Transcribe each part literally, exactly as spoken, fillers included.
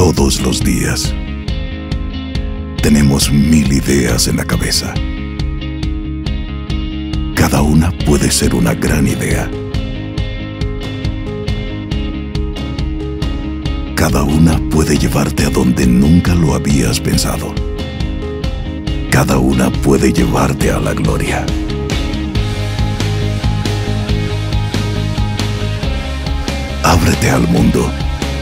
Todos los días tenemos mil ideas en la cabeza. Cada una puede ser una gran idea. Cada una puede llevarte a donde nunca lo habías pensado. Cada una puede llevarte a la gloria. Ábrete al mundo.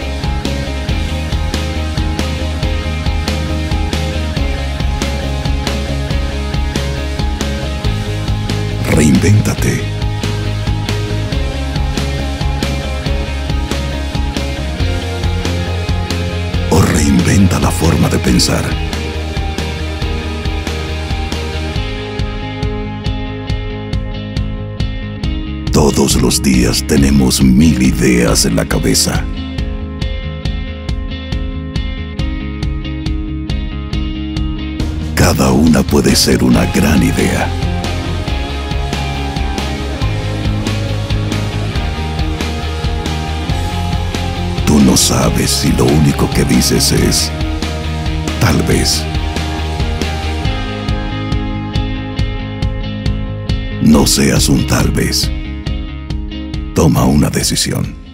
Reinvéntate. O reinventa la forma de pensar. Todos los días tenemos mil ideas en la cabeza. Cada una puede ser una gran idea. Tú no sabes si lo único que dices es tal vez. No seas un tal vez. Toma una decisión.